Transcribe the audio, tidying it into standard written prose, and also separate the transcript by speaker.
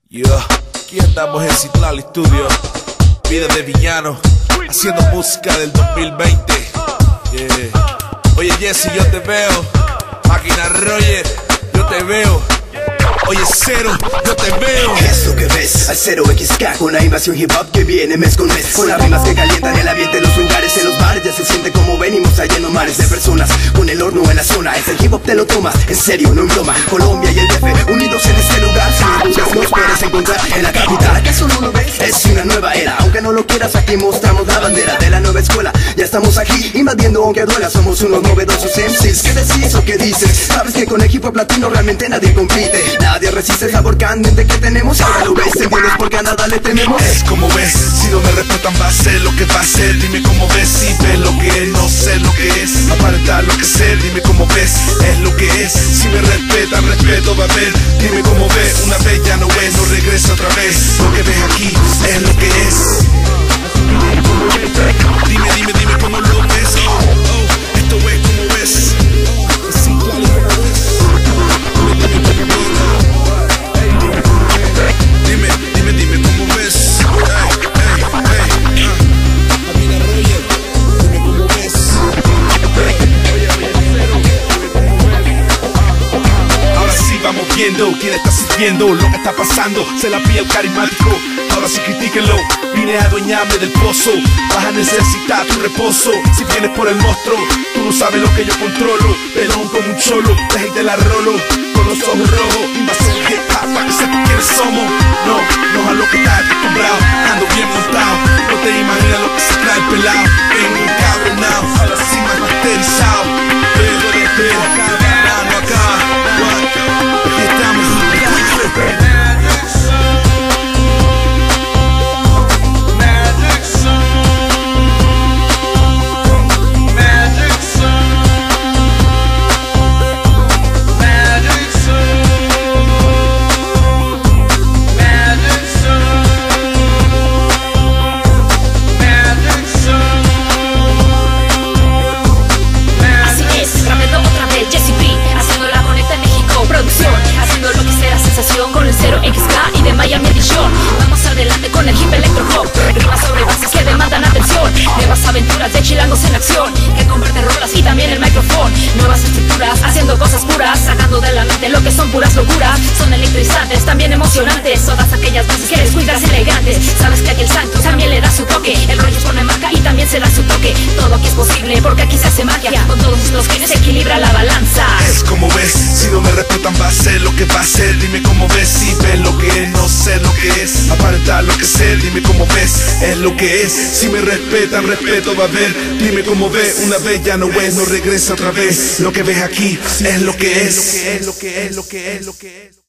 Speaker 1: Yo, aquí andamos en Citlali Studio, vida de villano, haciendo música del 2020. Yeah. Oye Jesse, yo te veo. Máquina Roger, yo te veo. Oye Cero, yo te veo.
Speaker 2: Eso que ves, al 0XK, con la invasión hip hop que viene mes con mes, con las rimas que calientan el ambiente en los lugares, en los bares. Ya se siente como venimos alleno mares de personas, con el horno en la zona. Es el hip hop, te lo tomas en serio, no en broma. Colombia y el DF unidos en este lugar. Si me buscas nos puedes encontrar en la capital. ¿Acaso no lo ves? Es una nueva era, aunque no lo quieras, aquí mostramos la bandera de la nueva escuela. Ya estamos aquí, invadiendo aunque duela. Somos unos novedosos MCs. ¿Qué decís o qué dices? Sabes que con el hip hop latino realmente nadie compite. Nadie resiste el sabor candente que tenemos. Ahora lo ves, ¿entiendes? Porque a nada le tememos.
Speaker 1: Es como ves, si no me respetan va a ser lo que va a ser. Dime cómo ves, si ves lo que es, no sé lo que es. Aparentar lo que sé, dime cómo ves, es lo que es. Si me respetan, respeto va a haber. Dime cómo ves, una vez ya no es, no regresa otra vez. Lo que ves aquí es lo que es. Dime cómo lo ves. Esto es como ves. Dime cómo ves. Máquina Roger, dime cómo ves. Ahora sí vamos viendo quién está sintiendo lo que está pasando. Se la pilla el carismático, ahora sí critíquenlo. Vine a adueñarme del pozo, vas a necesitar tu reposo. Si vienes por el monstruo, tú no sabes lo que yo controlo. Pelón como un cholo, deja de la rolo, con los ojos rojos. Invasión hip hop, para que sepas quiénes somos. No a lo que estás acostumbrado, ando bien montado. No te imaginas lo que se trae el pelado. Vengo encabronado, ahora sí más masterizado. Pero acá, no acá. Aquí estamos.
Speaker 3: Con el 0XK y de Miami Edition. Vamos adelante con el hip electro hop. Rimas sobre bases que demandan atención. Nuevas aventuras de chilangos en acción, que convierten rolas y también el micrófono. Nuevas estructuras, haciendo cosas puras, sacando de la mente lo que son puras locuras. Son electrizantes, también emocionantes. Todas aquellas bases que les cuidas elegantes. Sabes que aquí el santo también le da su toque. El rollo pone marca y también se da su toque. Todo aquí es posible porque aquí se hace magia. Con todos los genios se equilibra la balanza.
Speaker 1: Es como ves, si no me respetan va a ser lo que va a ser. Dime cómo ves, si ves lo que es, no sé lo que es. Aparentar lo que sé, dime cómo ves, es lo que es. Si me respetan, respeto va a haber. Dime cómo ves, una vez ya no es, no regresa otra vez. Lo que ves aquí es lo que es. Lo que es.